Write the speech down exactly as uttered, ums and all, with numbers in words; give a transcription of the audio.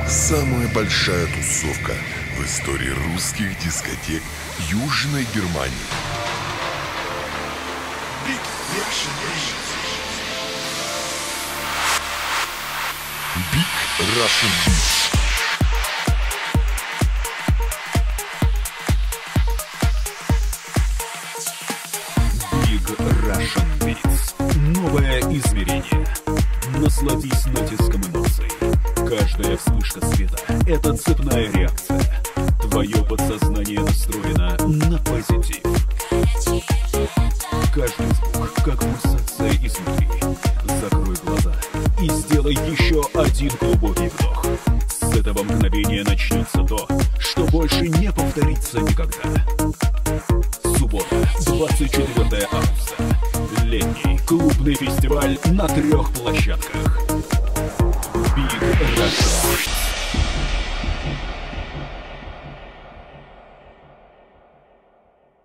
Самая большая тусовка в истории русских дискотек Южной Германии. Big Russian Beat. Big Russian Beat. Big Russian Beats. Новое измерение. Насладись натиском эмоций. Каждая вспышка света — это цепная реакция. Твое подсознание настроено на позитив. Каждый звук, как пульсация изнутри. Закрой глаза и сделай еще один глубокий вдох. С этого мгновения начнется то, что больше не повторится никогда. Суббота, двадцать четвёртое августа. Летний клубный фестиваль на трех площадках.